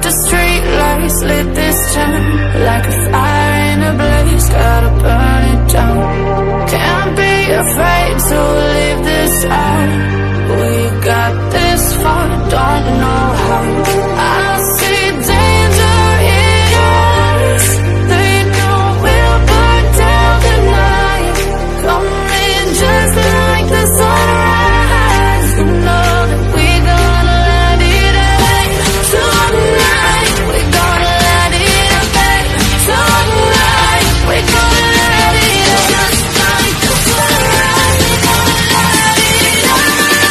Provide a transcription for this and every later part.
the street lights lit this town like a fire in a blaze, gotta burn it down. Can't be afraid to leave this out. We got this far, don't know how. I see danger in your eyes. They know we'll burn down the night. Coming just like the sunrise. You know that we're gonna let it out. Tonight, we're gonna let it out. Tonight, we're gonna let it out. Just like the sunrise, we're gonna let it out.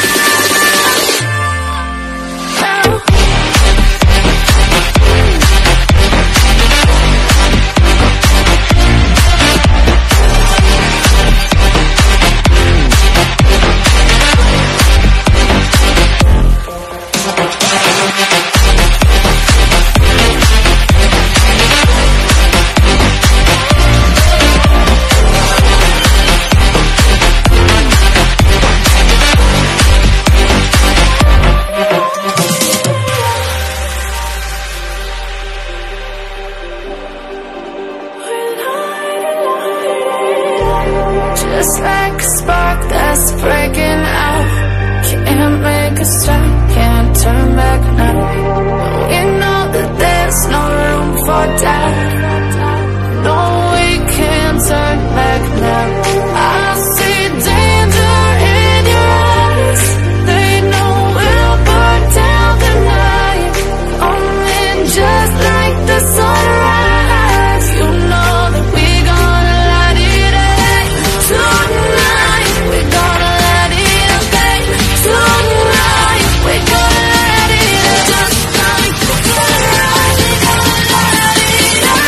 Just like a spark that's breaking out. Can't make a stop, can't turn back now. We know that there's no room for doubt. No, we can't turn back now. I see danger in your eyes. They know we'll burn down the night. Coming just like the sunrise. You know that we're gonna let it out. Tonight, we're gonna let it out. Tonight, we're gonna let it out. Just like the sunrise, we're gonna let it out.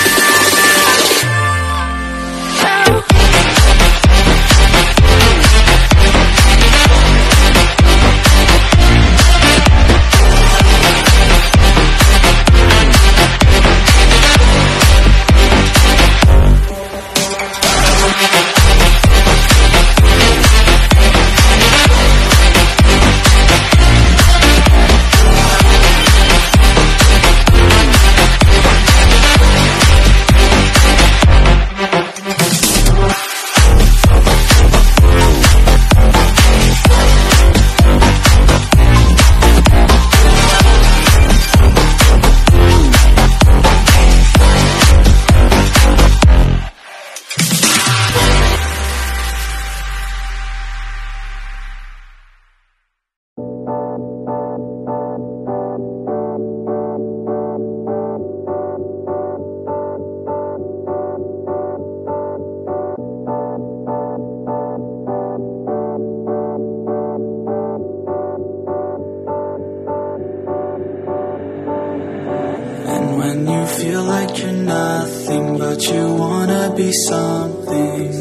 When you feel like you're nothing, but you wanna be something,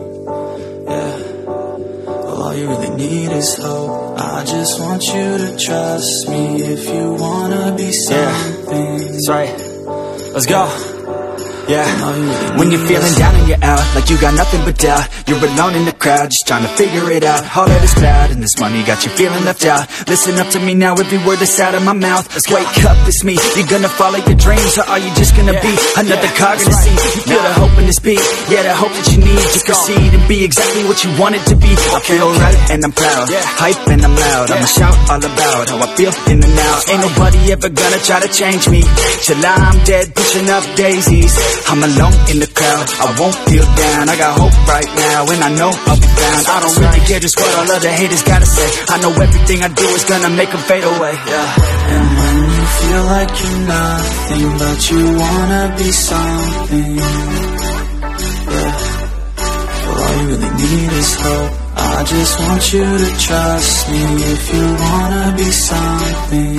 yeah. Well, all you really need is hope. I just want you to trust me if you wanna be something. Yeah, that's right. Let's go. Yeah, when you're feeling down and you're out, like you got nothing but doubt. You're alone in the crowd, just trying to figure it out. All of this cloud and this money got you feeling left out. Listen up to me now, every word that's out of my mouth. Wake up, it's me. You're gonna follow your dreams, or are you just gonna be another cog in the sea? You feel the hope in this beat, yeah, the hope that you need to proceed and be exactly what you want it to be. I feel right and I'm proud, hype and I'm loud. I'ma shout all about how I feel in the now. Ain't nobody ever gonna try to change me till I'm dead, pushing up daisies. I'm alone in the crowd, I won't feel down. I got hope right now, and I know I'll be found. I don't really care just what all other haters gotta say. I know everything I do is gonna make them fade away, yeah. And when you feel like you're nothing, but you wanna be something, yeah. Well, all you really need is hope. I just want you to trust me if you wanna be something,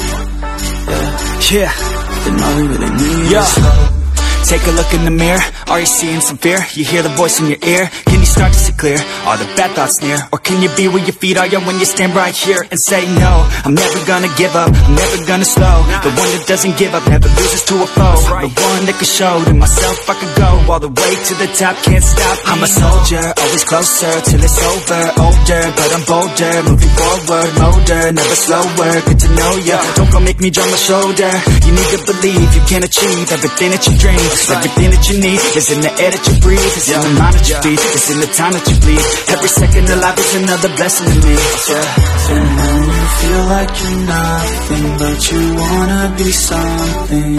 yeah. Yeah. Then all you really need is hope. Take a look in the mirror, Are you seeing some fear? You hear the voice in your ear? Can you start to see clear? Are the bad thoughts near? Or can you be where your feet are? Yeah, when you stand right here and say no, I'm never gonna give up, I'm never gonna slow. The one that doesn't give up never loses to a foe. The one that can show to myself I could go all the way to the top, can't stop me. I'm a soldier, always closer till it's over. Older, but I'm bolder, moving forward, motor, never slower. Good to know ya, don't go make me drop my shoulder. You need to believe you can achieve everything that you dream. Everything that you need is in the air that you breathe. It's in the mind that you feed, it's in the time that you bleed. Every second of life is another blessing to me. And when you feel like you're nothing, but you wanna be something,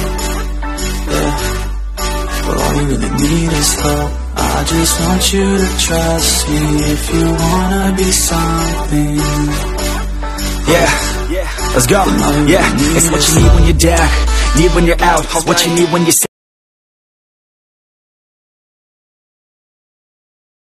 but all you really need is hope. I just want you to trust me if you wanna be something. Let's go. It's what you need when you're down, need when you're out, what you need when you're